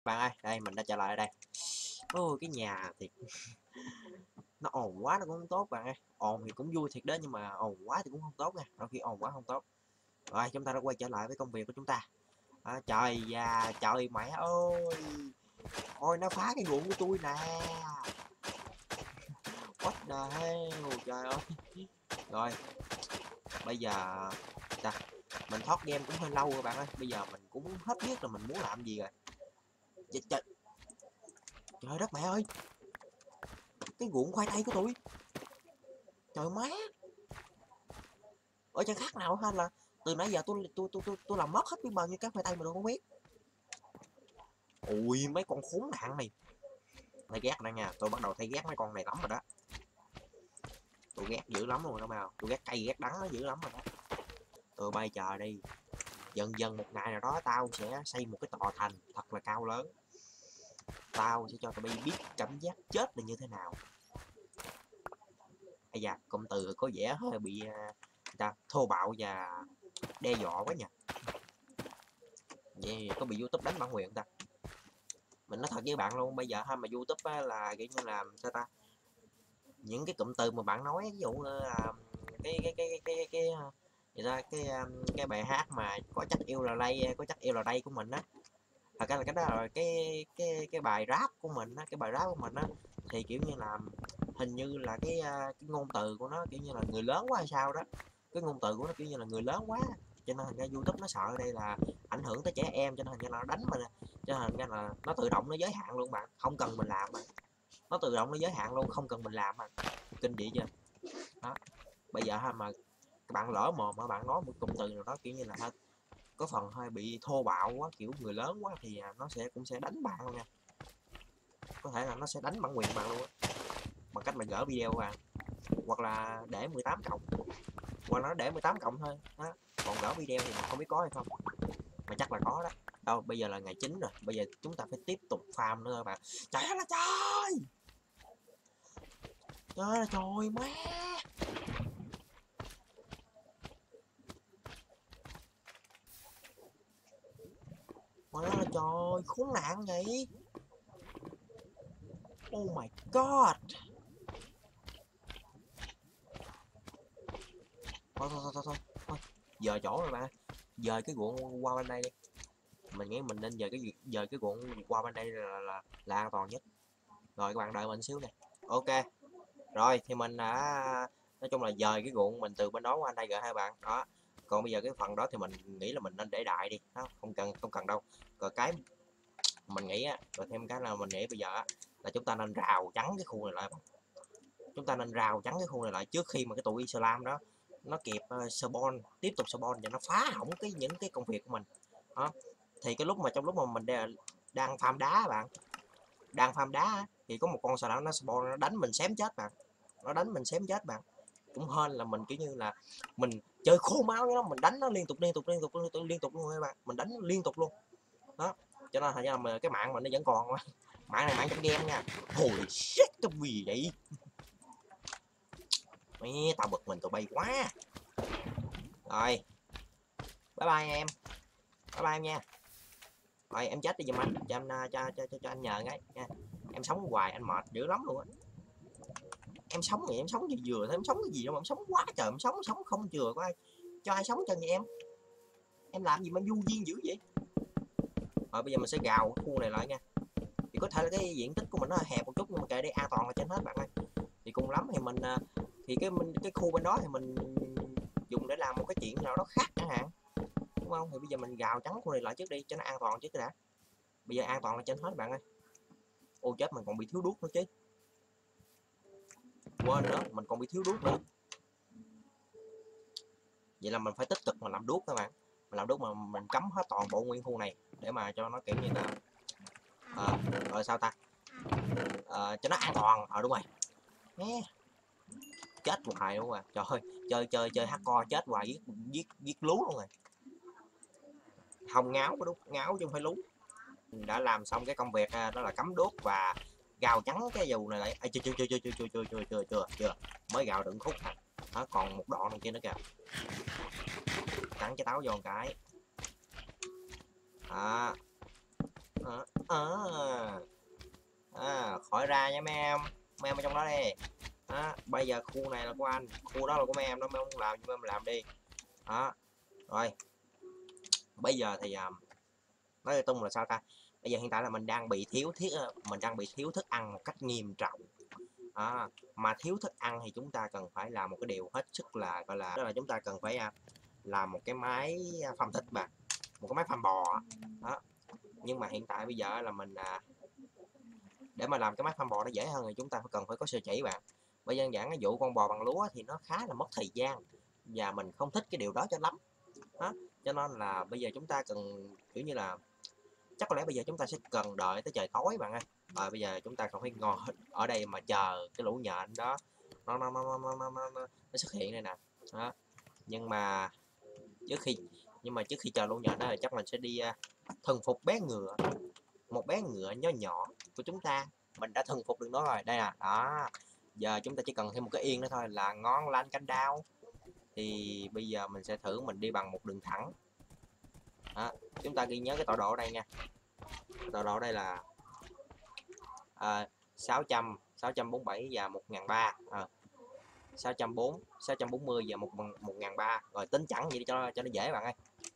Bạn ơi, đây mình đã trở lại ở đây. Ôi cái nhà thì nó ồn quá nó cũng không tốt bạn ơi. Ồn thì cũng vui thiệt đó nhưng mà ồn quá thì cũng không tốt nha. Đôi khi ồn quá không tốt. Rồi chúng ta đã quay trở lại với công việc của chúng ta. Trời da, trời mẹ ơi. Ôi nó phá cái ruộng của tôi nè. What the hell, trời ơi. Rồi, bây giờ ta mình thoát game cũng hơi lâu rồi bạn ơi. Bây giờ mình cũng hết biết là mình muốn làm gì rồi. Trời, trời, trời đất mẹ ơi. Cái ruộng khoai tây của tôi. Trời má. Ở chẳng khác nào hết là từ nãy giờ tôi làm mất hết biết bao nhiêu cái khoai tây mà tôi không biết. Ui mấy con khốn nạn này, thấy ghét nè nha, tôi bắt đầu thấy ghét mấy con này lắm rồi đó. Tôi ghét dữ lắm luôn đó mà, tôi ghét cay ghét đắng nó dữ lắm rồi đó. Tôi bay chờ đi, dần dần một ngày nào đó tao sẽ xây một cái tòa thành thật là cao lớn. Tao sẽ cho tụi bay biết cảm giác chết là như thế nào. Ây da, cụm từ có vẻ hơi bị thô bạo và đe dọa quá nhỉ. Vậy có bị YouTube đánh bản quyền không ta? Mình nói thật với bạn luôn, bây giờ ha mà YouTube á, là kiểu như là sao ta, những cái cụm từ mà bạn nói ví dụ như là cái gì ta cái bài hát mà có chắc yêu là đây có chắc yêu là đây của mình á, thật ra là cái đó là cái bài rap của mình á, cái bài rap của mình á, thì kiểu như là hình như là cái ngôn từ của nó kiểu như là người lớn quá hay sao đó, cái ngôn từ của nó kiểu như là người lớn quá, cho nên thành ra YouTube nó sợ ở đây là ảnh hưởng tới trẻ em, cho nên thành ra là nó đánh mình, cho nên thành ra là nó tự động nó giới hạn luôn bạn, không cần mình làm mà nó tự động nó giới hạn luôn, không cần mình làm mà kinh dị chưa đó. Bây giờ ha mà các bạn lỡ mồm mà bạn nói một cụm từ nào đó kiểu như là có phần hơi bị thô bạo quá kiểu người lớn quá thì nó cũng sẽ đánh bạn luôn nha, có thể là nó sẽ đánh bản quyền bạn luôn á, bằng cách mà gỡ video vào hoặc là để 18 cộng, hoặc là nó để 18 cộng thôi đó. Còn gỡ video thì mình không biết có hay không, mà chắc là có đó. Đâu bây giờ là ngày 9 rồi, bây giờ chúng ta phải tiếp tục farm nữa các bạn. Trời ơi là trời, trời ơi là trời má, trời ơi là trời khốn nạn vậy. Oh my god. Thôi giờ chỗ rồi bạn, dời cái ruộng qua bên đây đi, mình nghĩ mình nên dời cái ruộng qua bên đây là an toàn nhất. Rồi các bạn đợi mình xíu nè. Ok, rồi thì mình đã nói chung là dời cái ruộng mình từ bên đó qua đây rồi hai bạn đó. Còn bây giờ cái phần đó thì mình nghĩ là mình nên để đại đi đó, không cần đâu. Rồi cái mình nghĩ á, rồi thêm cái là mình nghĩ bây giờ á, là chúng ta nên rào chắn cái khu này lại, chúng ta nên rào chắn cái khu này lại trước khi mà cái tụi Islam đó nó kịp spawn, tiếp tục spawn và nó phá hỏng những cái công việc của mình đó. Thì cái trong lúc mà mình đang farm đá bạn, đang farm đá thì có một con sò đỏ nó spawn, nó đánh mình xém chết bạn, nó đánh mình xém chết bạn. Cũng hên là mình kiểu như là mình chơi khô máu với nó, mình đánh nó liên tục luôn các bạn, mình đánh liên tục luôn đó, cho nên thành ra là cái mạng mình nó vẫn còn. Mạng này mạng trong game nha. Holy shit cái gì vậy, mẹ tao bực mình tụi bay quá. Rồi bye bye em, bye bye em nha. Rồi em chết đi giùm anh, cho anh cho anh nhờ cái nha. Em sống hoài anh mệt dữ lắm luôn á. Em sống thì em sống như vừa thôi, em sống cái gì đâu mà em sống quá trời, em sống không chừa có ai cho ai sống cho như em làm gì mà du duyên dữ vậy. Rồi bây giờ mình sẽ gào khu này lại nha, thì có thể là cái diện tích của mình nó hẹp một chút nhưng mà kệ đi, an toàn là trên hết bạn ơi. Thì cùng lắm thì thì cái khu bên đó thì mình dùng để làm một cái chuyện nào đó khác chẳng hạn, đúng không? Thì bây giờ mình gào trắng khu này lại trước đi cho nó an toàn trước đã. Bây giờ an toàn là trên hết bạn ơi. Ô chết, mình còn bị thiếu đuốc nữa chứ, quên nữa, mình còn bị thiếu đuốc nữa. Vậy là mình phải tích cực mà làm đuốc các bạn, mình làm đuốc mà mình cấm hết toàn bộ nguyên khu này để mà cho nó kiểu như là sao ta, cho nó an toàn. Đúng rồi. Chết hoài luôn à, trời ơi, chơi hardcore chết hoài, giết lú luôn rồi. Không ngáo có đúng, ngáo chứ không phải lú. Đã làm xong cái công việc đó là cắm đuốc và gào trắng cái dù này lại. Chưa mới gào đựng khúc nè, nó còn một đoạn đằng kia nữa kìa, cắn cái táo vô một cái đó. Khỏi ra nha mấy em ở trong đó đi. Bây giờ khu này là của anh, khu đó là của mấy em đó, mấy em muốn làm mấy em làm đi. Rồi bây giờ thì nói tung là sao ta, bây giờ hiện tại là mình đang bị thiếu thức ăn một cách nghiêm trọng. Mà thiếu thức ăn thì chúng ta cần phải làm một cái điều hết sức là gọi là, đó là chúng ta cần phải làm một cái máy phăm thịt mà, một cái máy phăm bò đó. Nhưng mà hiện tại bây giờ là mình để mà làm cái máy phăm bò nó dễ hơn thì chúng ta cần phải có sơ chỉ bạn. Bởi đơn giản cái vụ con bò bằng lúa thì nó khá là mất thời gian và mình không thích cái điều đó cho lắm đó. Cho nên là bây giờ chúng ta cần kiểu như là, chắc có lẽ bây giờ chúng ta sẽ cần đợi tới trời tối bạn ơi. Bây giờ chúng ta còn phải ngồi ở đây mà chờ cái lũ nhện đó nó xuất hiện đây nè đó. Nhưng mà trước khi chờ lũ nhện đó thì chắc mình sẽ đi thần phục bé ngựa, một bé ngựa nhỏ nhỏ của chúng ta. Mình đã thần phục được nó rồi đây nè đó. Giờ chúng ta chỉ cần thêm một cái yên nữa thôi là ngon lành canh đao. Thì bây giờ mình sẽ thử mình đi bằng một đường thẳng đó. Chúng ta ghi nhớ cái tọa độ đây nha, tọa độ đây là 647 và 1003, 640 và 1003. Rồi tính chẵn vậy đi cho nó dễ bạn ơi.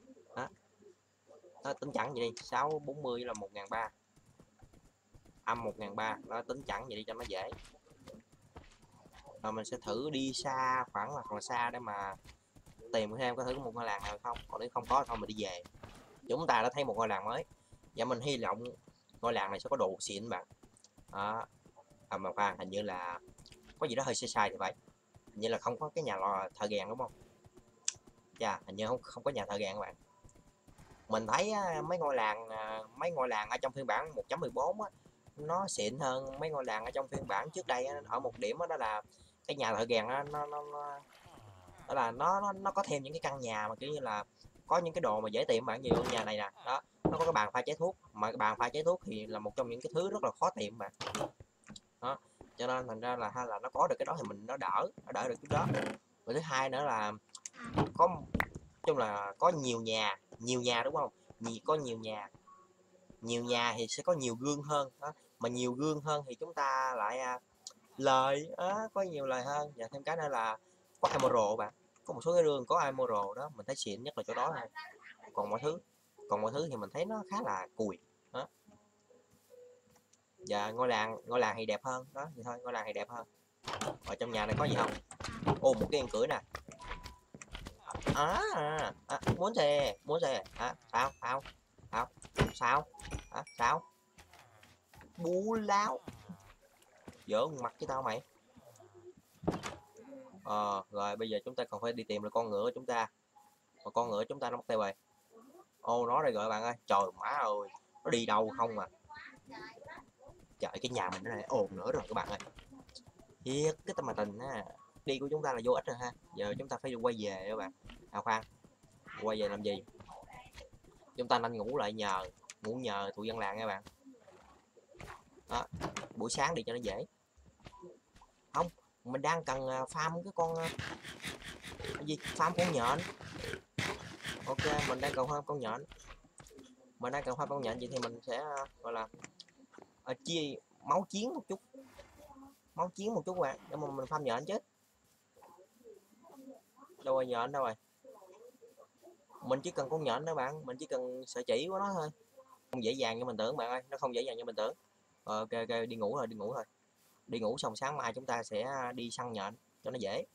Đó, tính chẵn vậy đi, 640 là 1003 âm 1003, nó tính chẵn vậy đi cho nó dễ. Rồi mình sẽ thử đi xa khoảng là xa để mà tìm thêm có thử một ngôi làng nào không, còn nếu không có thì thôi mình đi về. Chúng ta đã thấy một ngôi làng mới và mình hy vọng ngôi làng này sẽ có đồ xịn bạn. Mà khoan, hình như là có gì đó hơi sai sai thì vậy, hình như là không có cái nhà lò thợ rèn đúng không? Hình như không có nhà thợ rèn các bạn. Mình thấy mấy ngôi làng ở trong phiên bản 1.14 á, nó xịn hơn mấy ngôi làng ở trong phiên bản trước đây á, ở một điểm đó là cái nhà thợ rèn nó có thêm những cái căn nhà mà kiểu như là có những cái đồ mà dễ tìm bạn, như nhà này nè đó, nó có cái bàn pha chế thuốc, mà cái bàn pha chế thuốc thì là một trong những cái thứ rất là khó tìm bạn đó. Cho nên thành ra là nó có được cái đó thì mình nó đỡ được cái đó. Và thứ hai nữa là có chung là có nhiều nhà đúng không, có nhiều nhà thì sẽ có nhiều gương hơn đó. Mà nhiều gương hơn thì chúng ta lại lời có nhiều lời hơn. Và thêm cái nữa là có emerald bạn, có một số cái gương có emerald đó mình thấy xịn nhất là chỗ đó thôi. Còn mọi thứ thì mình thấy nó khá là cùi đó. Và ngôi làng thì đẹp hơn đó, vậy thôi, ngôi làng thì đẹp hơn. Ở trong nhà này có gì không? Một cái yên cưỡi nè. Muốn xe sao bú láo giỡn mặt với tao mày. Rồi bây giờ chúng ta còn phải đi tìm được con ngựa của chúng ta, mà con ngựa chúng ta nó mất tiêu rồi. Nó đây rồi bạn ơi, trời má ơi, nó đi đâu không à. Trời, cái nhà mình nó lại ồn nữa rồi các bạn ơi, thiệt cái tâm mà tình á. Đi của chúng ta là vô ích rồi ha, giờ chúng ta phải đi quay về các bạn. Khoan, quay về làm gì? Chúng ta nên ngủ nhờ tụi dân làng các bạn đó. Buổi sáng đi cho nó dễ. Không, mình đang cần farm cái con cái gì, farm con nhện. Ok, mình đang cần farm con nhện. Vậy thì mình sẽ gọi là chia máu chiến một chút các bạn, để mà mình farm nhện chứ. Đâu rồi nhện đâu rồi? Mình chỉ cần con nhện đó bạn, mình chỉ cần sợi chỉ của nó thôi. Không dễ dàng như mình tưởng bạn ơi, nó không dễ dàng như mình tưởng. Ok, đi ngủ thôi. Đi ngủ xong sáng mai chúng ta sẽ đi săn nhện cho nó dễ.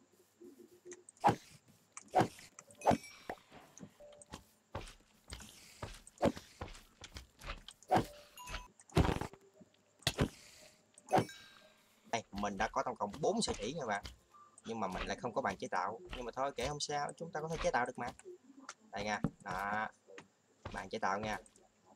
Đây, mình đã có tổng cộng 4 sợi chỉ nha bạn, nhưng mà mình lại không có bàn chế tạo. Nhưng mà thôi kệ, không sao, chúng ta có thể chế tạo được mà. Đây nha, đó, bàn chế tạo nha.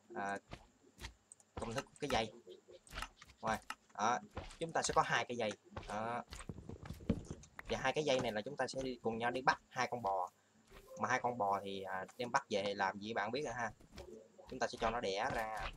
Công thức cái dây rồi đó, chúng ta sẽ có 2 cái dây đó. Và 2 cái dây này là chúng ta sẽ cùng nhau đi bắt 2 con bò. Mà 2 con bò thì đem bắt về làm gì bạn biết rồi ha. Chúng ta sẽ cho nó đẻ ra.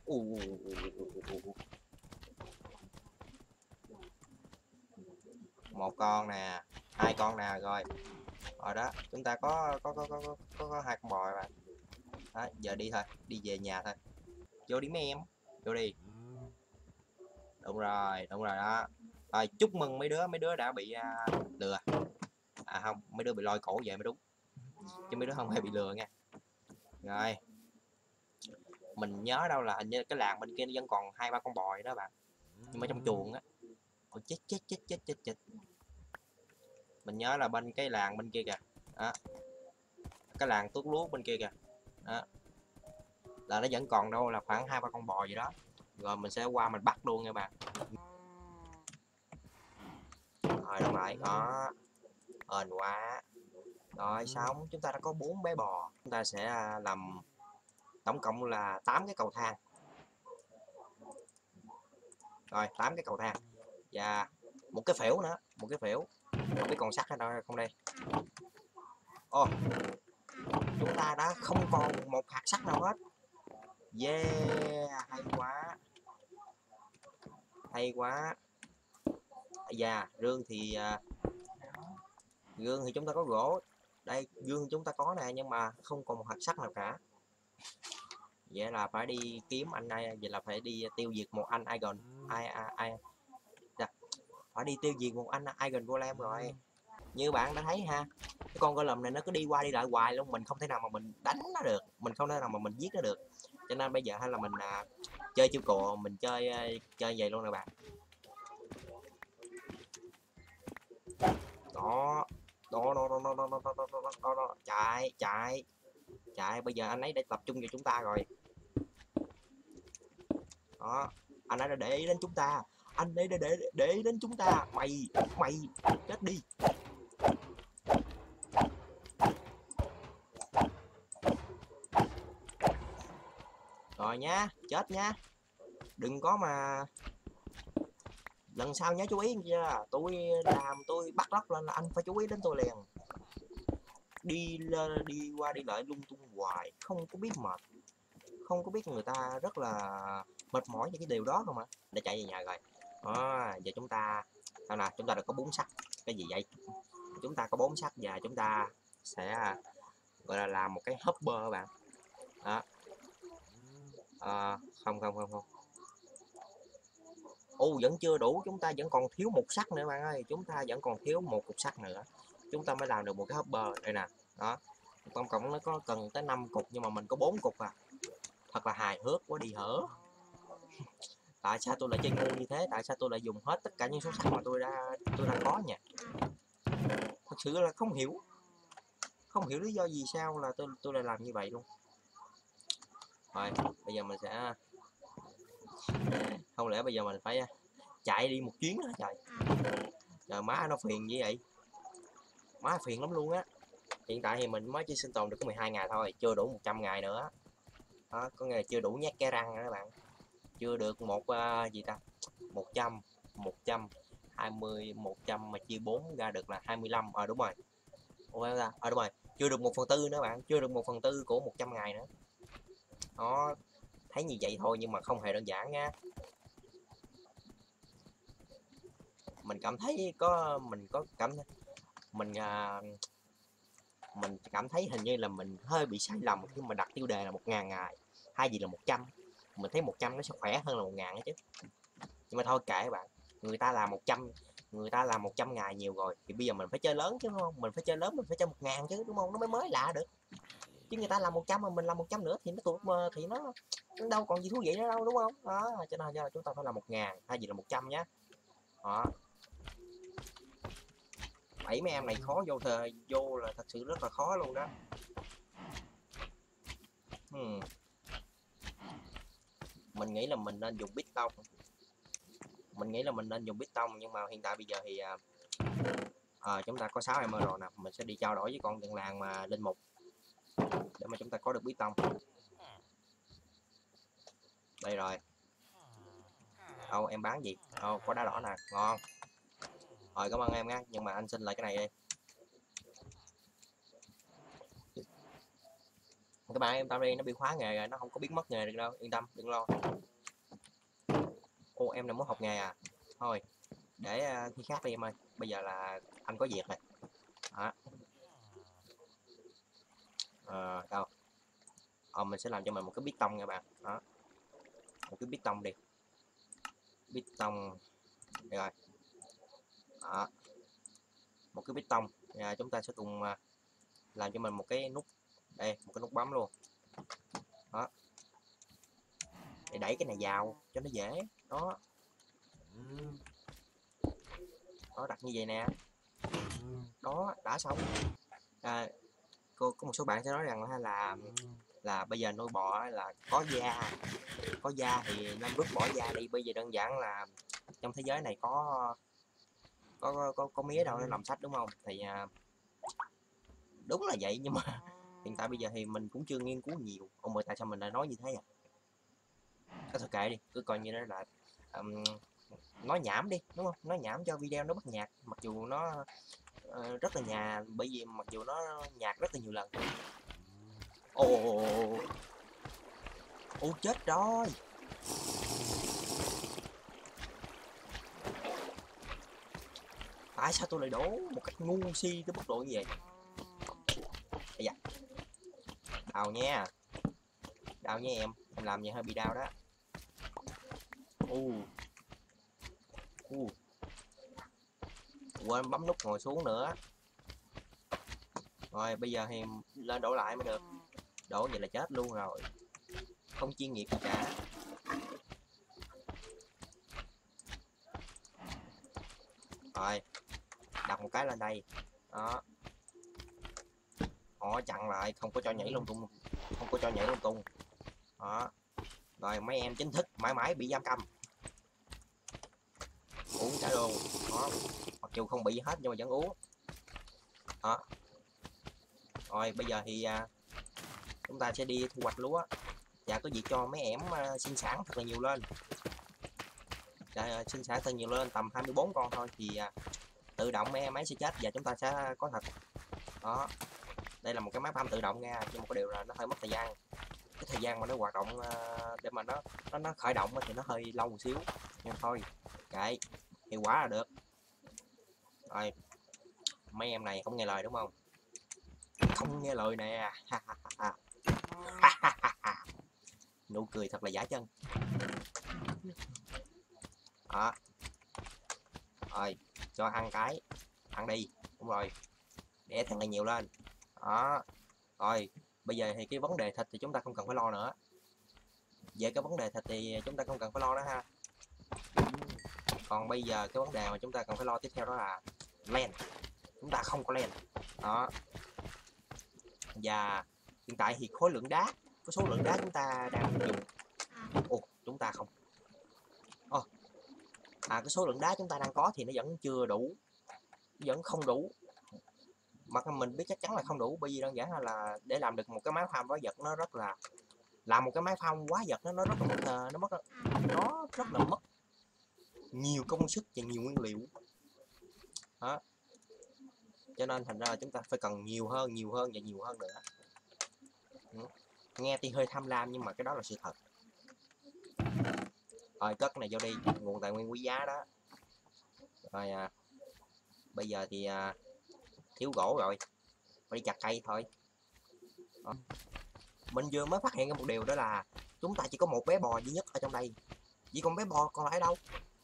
Một con nè, 2 con nè, rồi đó, chúng ta có 2 con bò rồi bạn đó. Giờ đi thôi, đi về nhà thôi, vô đi mấy em. vô đi. Đúng rồi đó. Rồi chúc mừng mấy đứa đã bị lừa. Không, mấy đứa bị lôi cổ về mới đúng, chứ mấy đứa không hề bị lừa nha. Rồi mình nhớ đâu là hình như cái làng bên kia nó vẫn còn 2-3 con bò đó bạn, nhưng mà trong chuồng á. Ôi, chết. Mình nhớ là bên cái làng bên kia kìa đó, cái làng tuốt lúa bên kia kìa đó, là nó vẫn còn đâu là khoảng 2-3 con bò gì đó. Rồi mình sẽ qua mình bắt luôn nha bạn. Rồi đúng rồi đó, ền quá. Rồi xong chúng ta đã có 4 bé bò, chúng ta sẽ làm tổng cộng là 8 cái cầu thang. Rồi 8 cái cầu thang và một cái phễu nữa, một cái phễu, không biết còn sắt ở đâu không đây. Ô, chúng ta đã không còn một hạt sắt nào hết. Yeah, hay quá. Dạ gương thì chúng ta có gỗ đây, gương chúng ta có nè, nhưng mà không còn một hạt sắt nào cả. Vậy là phải đi kiếm anh này, vậy là phải đi tiêu diệt một anh Igon, phải đi tiêu diệt một anh Igon Golem rồi. Như bạn đã thấy ha, cái con golem này nó cứ đi qua đi lại hoài luôn, mình không thể nào mà mình đánh nó được, mình không thể nào mà mình giết nó được. Cho nên bây giờ hay là mình chơi chiêu cồ, mình chơi vậy luôn nè bạn. Đó đó, chạy, bây giờ anh ấy đã tập trung vào chúng ta rồi. Đó, anh ấy đã để ý đến chúng ta, anh ấy đã để ý đến chúng ta. Mày chết đi. Rồi nhá, chết nhá, đừng có mà lần sau nhớ chú ý chưa, tôi bắt lóc lên là anh phải chú ý đến tôi liền. Đi qua đi lại lung tung hoài, không có biết mệt, không có biết người ta rất là mệt mỏi về cái điều đó không ạ. Để chạy về nhà rồi đó. Giờ chúng ta sao nào, chúng ta đã có 4 sắt. Cái gì vậy? Chúng ta có 4 sắt và chúng ta sẽ gọi là làm một cái hopper các bạn đó. Không. Vẫn chưa đủ, chúng ta vẫn còn thiếu một sắt nữa bạn ơi, chúng ta vẫn còn thiếu một cục sắt nữa, chúng ta mới làm được một cái hopper đây nè. Đó, tổng cộng nó có cần tới 5 cục nhưng mà mình có 4 cục à, thật là hài hước quá đi hở. Tại sao tôi lại chơi ngu như thế, tại sao tôi lại dùng hết tất cả những số sắt mà tôi đang có nha. Thật sự là không hiểu lý do gì sao là tôi lại làm như vậy luôn. Rồi bây giờ mình sẽ không lẽ bây giờ mình phải chạy đi một chuyến đó trời. Trời má nó phiền như vậy, má phiền lắm luôn á. Hiện tại thì mình mới chỉ sinh tồn được có 12 ngày thôi, chưa đủ 100 ngày nữa đó, có nghĩa là chưa đủ nhét cái răng nữa các bạn, chưa được một gì ta, 100 120 100 mà chia 4 ra được là 25. Đúng rồi. Đúng rồi, chưa được 1/4 nữa bạn, chưa được 1/4 của 100 ngày nữa. Đó, thấy như vậy thôi nhưng mà không hề đơn giản nha. Mình cảm thấy mình cảm thấy hình như là mình hơi bị sai lầm khi mà đặt tiêu đề là 1.000 ngày hay gì là 100. Mình thấy 100 nó sẽ khỏe hơn là 1.000 chứ. Nhưng mà thôi kệ bạn, người ta làm 100 người ta làm 100 ngày nhiều rồi thì bây giờ mình phải chơi lớn chứ đúng không, mình phải chơi lớn, mình phải chơi 1.000 chứ đúng không, nó mới lạ được. Chứ người ta làm 100 mà mình làm 100 nữa thì nó đâu còn gì thú vị nữa đâu đúng không. Đó, cho nên là chúng ta phải làm 1.000 hay gì là 100 nhé. Đó, mấy em này khó vô là thật sự rất là khó luôn đó. Mình nghĩ là mình nên dùng bít tông, nhưng mà hiện tại bây giờ thì chúng ta có 6 emerald nè, mình sẽ đi trao đổi với con dân làng mà linh mục để mà chúng ta có được bít tông. Đây rồi. Em bán gì? Có đá đỏ nè, ngon. Rồi cảm ơn em nha, nhưng mà anh xin lại cái này đi. Các bạn em tao đi, nó bị khóa nghề rồi, nó không có biết mất nghề được đâu, yên tâm đừng lo. Em này muốn học nghề à? Thôi để khi khác đi em ơi, bây giờ là anh có việc rồi. Đó. Đâu mình sẽ làm cho mình một cái bít tông nha bạn. Đó, một cái piston đi, piston rồi đó, một cái piston. Chúng ta sẽ cùng làm cho mình một cái nút đây, một cái nút bấm luôn đó, để đẩy cái này vào cho nó dễ đó. Đó, đặt như vậy nè, đó đã xong. Có một số bạn sẽ nói rằng là bây giờ nuôi bò là có da thì nên vứt bỏ da đi. Bây giờ đơn giản là trong thế giới này có mía đâu để làm sách, đúng không? Thì đúng là vậy, nhưng mà hiện tại bây giờ thì mình cũng chưa nghiên cứu nhiều. Ôi, tại sao mình lại nói như thế à? Thôi kệ đi, cứ coi như đó là nói nhảm đi, đúng không? Nói nhảm cho video nó bắt nhạc, mặc dù nó rất là bởi vì mặc dù nó nhạc rất là nhiều lần. Ồ chết rồi. Tại sao tôi lại đổ một cách ngu si tới mức độ như vậy? Ây da. Đau nha em làm vậy hơi bị đau đó. Quên bấm nút ngồi xuống nữa. Rồi bây giờ thì lên đổ lại mới được. Đổ vậy là chết luôn rồi, không chuyên nghiệp gì cả. Rồi đặt một cái lên đây đó, họ chặn lại, không có cho nhảy lung tung, đó. Rồi mấy em chính thức mãi mãi bị giam cầm, uống cả luôn đó, mặc dù không bị hết nhưng mà vẫn uống đó. Rồi bây giờ thì chúng ta sẽ đi thu hoạch lúa, và có việc cho mấy em sinh sản thật là nhiều lên. Sinh sản thật nhiều lên tầm 24 con thôi thì tự động mấy em ấy sẽ chết và chúng ta sẽ có thật đó. Đây là một cái máy farm tự động nha, nhưng một cái điều là nó hơi mất thời gian. Cái thời gian mà nó hoạt động để mà nó khởi động thì nó hơi lâu một xíu, nhưng thôi kệ, hiệu quả là được. Rồi mấy em này không nghe lời đúng không? Không nghe lời nè. Nụ cười thật là giả chân đó. Rồi cho ăn ăn đi, đúng rồi, để thằng này nhiều lên đó. Rồi bây giờ thì cái vấn đề thịt thì chúng ta không cần phải lo nữa. Về cái vấn đề thịt thì chúng ta không cần phải lo đó ha. Còn bây giờ cái vấn đề mà chúng ta cần phải lo tiếp theo đó là len. Chúng ta không có len đó, và hiện tại thì khối lượng đá, cái số lượng đá chúng ta đang dùng, chúng ta không cái số lượng đá chúng ta đang có thì nó vẫn chưa đủ, vẫn không đủ. Mà mình biết chắc chắn là không đủ, bởi vì đơn giản là để làm được một cái máy farm hóa vật nó rất là làm một cái máy farm hóa vật nó rất là nó rất là mất nhiều công sức và nhiều nguyên liệu đó. Cho nên thành ra là chúng ta phải cần nhiều hơn và nhiều hơn nữa. Nghe thì hơi tham lam nhưng mà cái đó là sự thật. Rồi cất cái này vô đi, nguồn tài nguyên quý giá đó. Rồi bây giờ thì thiếu gỗ rồi, phải đi chặt cây thôi đó. Mình vừa mới phát hiện ra một điều, đó là chúng ta chỉ có một bé bò duy nhất ở trong đây, chỉ còn bé bò còn lại đâu.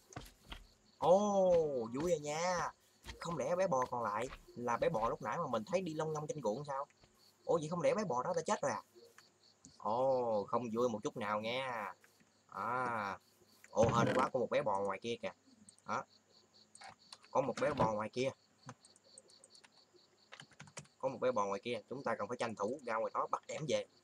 Vui rồi nha. Không lẽ bé bò còn lại là bé bò lúc nãy mà mình thấy đi lông ngông trên ruộng sao? Vậy không lẽ bé bò đó đã chết rồi à? Không vui một chút nào nha. Hên quá, có một bé bò ngoài kia kìa đó. Có một bé bò ngoài kia, chúng ta cần phải tranh thủ ra ngoài đó bắt ẻm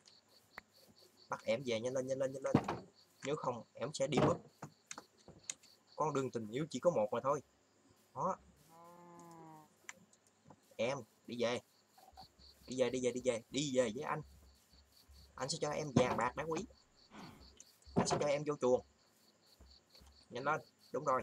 về, nhanh lên. Nếu không ẻm sẽ đi mất. Con đường tình yêu chỉ có một mà thôi đó. Em đi về với anh sẽ cho em vàng bạc đá quý, anh sẽ cho em vô chuồng, nhanh lên. Đúng rồi,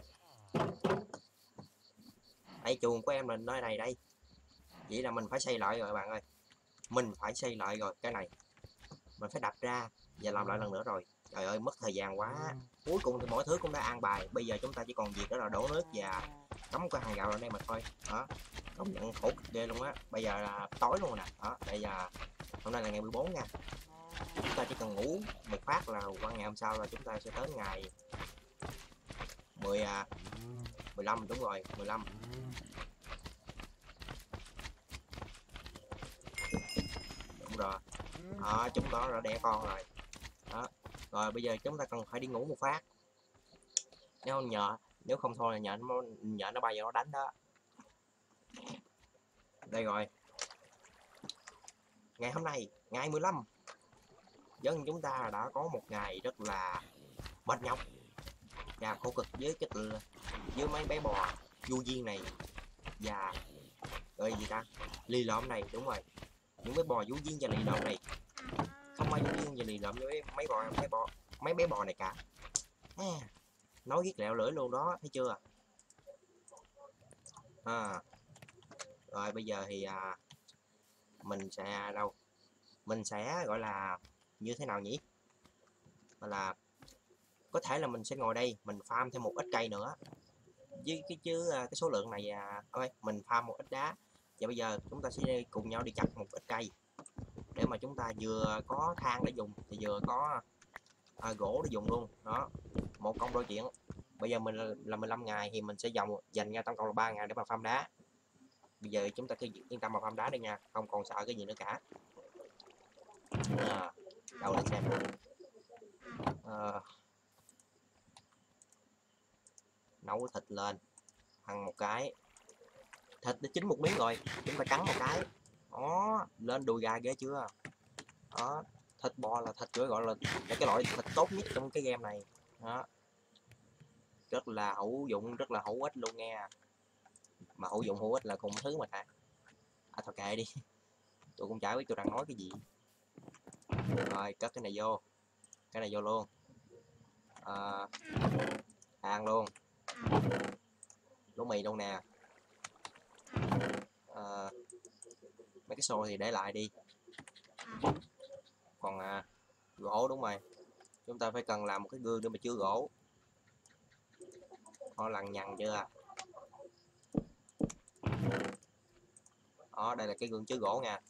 đây chuồng của em là nơi này đây. Vậy là mình phải xây lại rồi bạn ơi, cái này mình phải đập ra và làm lại lần nữa rồi. Trời ơi, mất thời gian quá. Cuối cùng thì mọi thứ cũng đã an bài, bây giờ chúng ta chỉ còn việc đó là đổ nước và cắm cái hàng rào lên đây mà thôi đó. Công nhận khổ cực ghê luôn á. Bây giờ là tối luôn nè đó, bây giờ hôm nay là ngày 14 nha. Chúng ta chỉ cần ngủ một phát là qua ngày hôm sau là chúng ta sẽ tới ngày 15, đúng rồi, 15. Đúng rồi. Đó, chúng nó đã đẻ con rồi. Đó. Rồi bây giờ chúng ta cần phải đi ngủ một phát. Nếu không thôi là nhện nó bay vào nó đánh đó. Đây rồi. Ngày hôm nay, ngày 15, dân chúng ta đã có một ngày rất là mệt nhọc và khổ cực với mấy bé bò du duyên này và gọi gì ta, lì lợm này. Đúng rồi, những bé bò du duyên và lì lợm này không ai du duyên và lì lợm với mấy bé bò này cả. Nói ghét lẹo lưỡi luôn đó, thấy chưa? Rồi bây giờ thì mình sẽ gọi là như thế nào nhỉ? Gọi là có thể là mình sẽ ngồi đây mình farm thêm một ít cây nữa với cái số lượng này. Mình farm một ít đá và bây giờ chúng ta sẽ cùng nhau đi chặt một ít cây để mà chúng ta vừa có than để dùng thì vừa có gỗ để dùng luôn đó. Một công đôi chuyện. Bây giờ mình là 15 ngày thì mình sẽ dành ra tổng cộng là 3 ngày để mà farm đá. Bây giờ chúng ta cứ yên tâm mà farm đá đi nha, không còn sợ cái gì nữa cả. Đâu để xem nào. Nấu thịt lên, ăn một cái. Thịt đã chín một miếng rồi, chúng ta cắn một cái. Đó, lên đùi gà ghê chưa? Đó, thịt bò là thịt gọi là cái loại thịt tốt nhất trong cái game này. Đó. Rất là hữu dụng, rất là hữu ích luôn nghe. Mà hữu ích là cùng thứ mà ta. Thôi kệ đi. Tôi cũng chả biết tôi đang nói cái gì. Rồi, cất cái này vô. Cái này vô luôn. Ăn luôn. Lúa mì luôn nè. Mấy cái xô thì để lại đi. Còn gỗ, đúng rồi, chúng ta phải cần làm một cái gương để mà chứa gỗ. Nó lằng nhằng chưa? Đó, đây là cái gương chứa gỗ nha.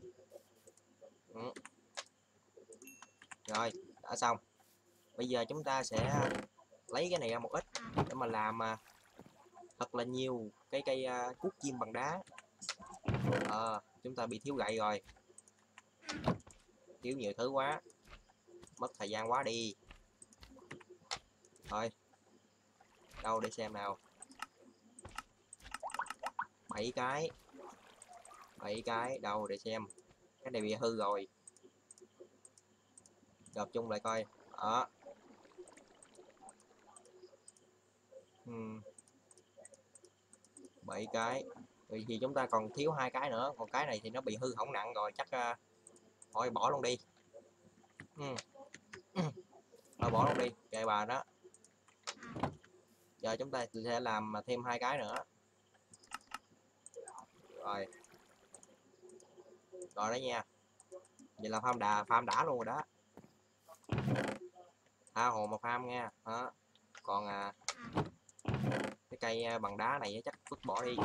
Rồi, đã xong. Bây giờ chúng ta sẽ lấy cái này ra một ít để mà làm thật là nhiều cái cây cuốc chim bằng đá. Chúng ta bị thiếu gậy rồi, thiếu nhiều thứ quá, mất thời gian quá đi. Thôi, đâu để xem nào. 7 cái đâu để xem. Cái này bị hư rồi, gộp chung lại coi. 7 cái thì chúng ta còn thiếu 2 cái nữa, còn cái này thì nó bị hư hỏng nặng rồi, chắc thôi bỏ luôn đi. Thôi bỏ luôn đi, kệ bà đó. Giờ chúng ta sẽ làm thêm 2 cái nữa. Rồi đó nha. Vậy là farm đã luôn rồi đó. Tha hồ mà farm nha. Đó. Còn cái cây bằng đá này chắc vứt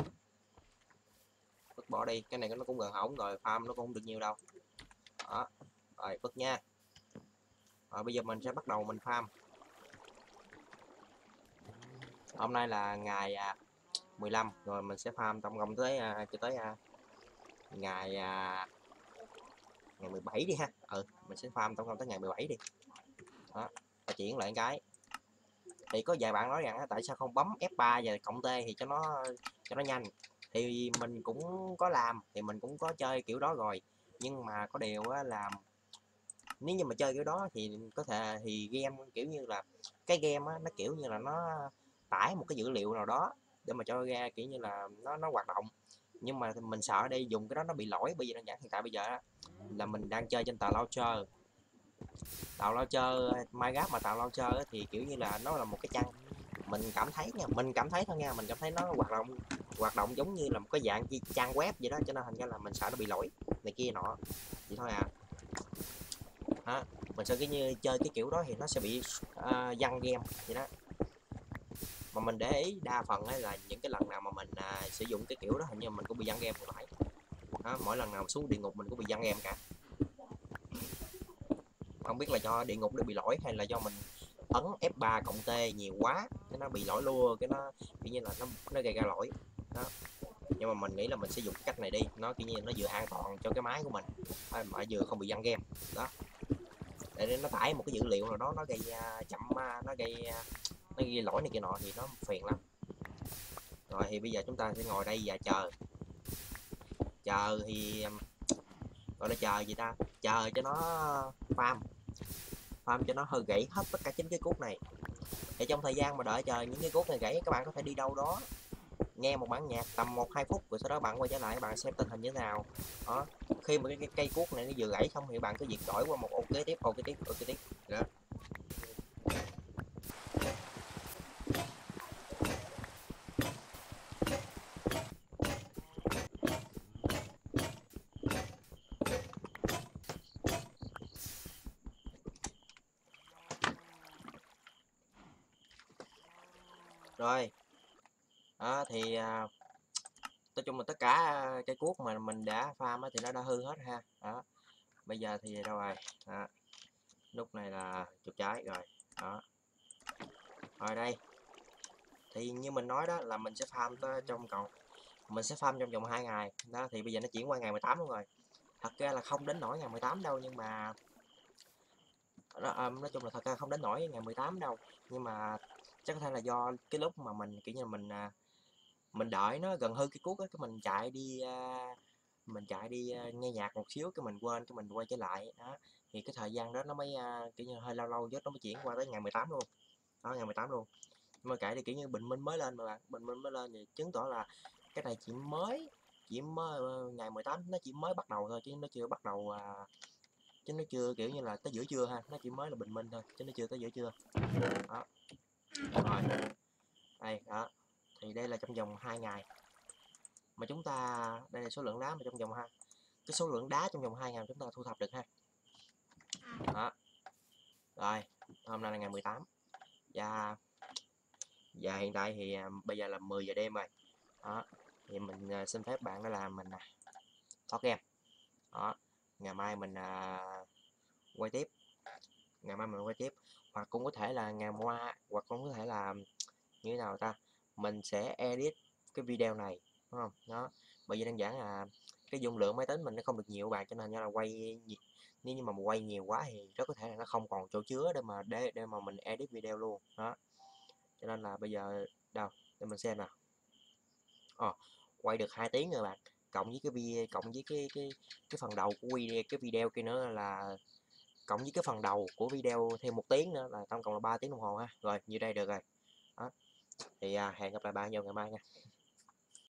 bỏ đi. Cái này nó cũng gần hỏng rồi, farm nó cũng không được nhiều đâu. Đó. Rồi vứt nha. Rồi bây giờ mình sẽ bắt đầu mình farm. Hôm nay là ngày 15 rồi, mình sẽ farm tổng cộng tới cho tới ngày 17 đi ha. Mình sẽ farm tổng cộng tới ngày 17 đi. Đó, và chuyển lại cái. Thì có vài bạn nói rằng tại sao không bấm F3 và cộng T thì cho nó nhanh. Thì mình cũng có làm, thì mình cũng có chơi kiểu đó rồi, nhưng mà có điều là nếu như mà chơi kiểu đó thì có thể thì game kiểu như là cái game nó kiểu như là nó tải một cái dữ liệu nào đó để mà cho ra kiểu như là nó hoạt động. Nhưng mà mình sợ đây dùng cái đó nó bị lỗi, bởi vì đơn giản hiện tại bây giờ là mình đang chơi trên tàu launcher Minecraft, mà tàu launcher thì kiểu như là nó là một cái trang, mình cảm thấy thôi nha, mình cảm thấy nó hoạt động giống như là một cái dạng trang web vậy đó, cho nên thành ra là mình sợ nó bị lỗi này kia nọ vậy thôi à. Mình sợ cái như chơi cái kiểu đó thì nó sẽ bị văng game vậy đó. Mà mình để ý đa phần là những cái lần nào mà mình sử dụng cái kiểu đó hình như mình cũng bị văng game phải. Mỗi lần nào xuống địa ngục mình cũng bị văng game cả. Không biết là do địa ngục nó bị lỗi hay là do mình ấn F3 cộng T nhiều quá cái nó bị lỗi lua, cái nó kiểu như là nó gây ra lỗi đó. Nhưng mà mình nghĩ là mình sẽ dùng cái cách này đi, nó kiểu như nó vừa an toàn cho cái máy của mình mà vừa không bị giăng game đó, để nó tải một cái dữ liệu nào đó nó gây chậm, nó gây lỗi này kia nọ thì nó phiền lắm. Rồi thì bây giờ chúng ta sẽ ngồi đây và chờ thì gọi là chờ gì ta, chờ cho nó farm farm cho nó hơi gãy hết tất cả 9 cái cuốc này. Thì trong thời gian mà đợi chờ những cái cuốc này gãy, các bạn có thể đi đâu đó nghe một bản nhạc tầm 1-2 phút, rồi sau đó bạn quay trở lại bạn xem tình hình như thế nào đó. Khi mà cái cây cuốc này nó vừa gãy xong thì bạn cứ việc đổi qua một ô kế tiếp, ô kế tiếp, ô kế tiếp đó. Rồi đó thì nói chung là tất cả cây cuốc mà mình đã farm thì nó đã hư hết ha đó. Bây giờ thì đâu rồi đó. Lúc này là chuột trái rồi đó. Rồi đây thì như mình nói đó là mình sẽ farm trong vòng 2 ngày đó, thì bây giờ nó chuyển qua ngày 18 luôn rồi. Thật ra là không đến nỗi ngày 18 đâu, nhưng mà đó, nói chung là thật ra không đến nỗi ngày 18 đâu, nhưng mà chắc có thể là do cái lúc mà mình kiểu như mình đợi nó gần hư cái cuốc á, cái mình chạy đi nghe nhạc một xíu, cái mình quên, cái mình quay trở lại đó, thì cái thời gian đó nó mới kiểu như hơi lâu lâu chút nó mới chuyển qua tới ngày 18 luôn đó, ngày 18 luôn. Nhưng mà kệ thì kiểu như bình minh mới lên mà bạn, bình minh mới lên thì chứng tỏ là cái này chỉ mới ngày 18 nó chỉ mới bắt đầu thôi, chứ nó chưa bắt đầu chứ nó chưa kiểu như là tới giữa trưa ha, nó chỉ mới là bình minh thôi chứ nó chưa tới giữa trưa đó. Rồi đây đó, thì đây là trong vòng 2 ngày mà chúng ta, đây là số lượng đá mà trong vòng cái số lượng đá trong vòng 2 ngày chúng ta thu thập được ha đó. Rồi hôm nay là ngày 18 và hiện tại thì bây giờ là 10 giờ đêm rồi đó, thì mình xin phép bạn đó là mình thoát game đó. Ngày mai mình quay tiếp, ngày mai mình quay tiếp, hoặc cũng có thể là ngày qua, hoặc cũng có thể là như thế nào ta, mình sẽ edit cái video này đúng không đó. Bởi vì đơn giản là cái dung lượng máy tính mình nó không được nhiều bạn, cho nên là nếu như mà quay nhiều quá thì rất có thể là nó không còn chỗ chứa để mà mình edit video luôn đó. Cho nên là bây giờ đâu để mình xem nào. Quay được 2 tiếng rồi bạn, cộng với cái video, cộng với cái phần đầu của cái video kia nữa là cộng với cái phần đầu của video thêm 1 tiếng nữa là tổng cộng là 3 tiếng đồng hồ ha. Rồi như đây được rồi đó, thì hẹn gặp lại bạn vào ngày mai nha.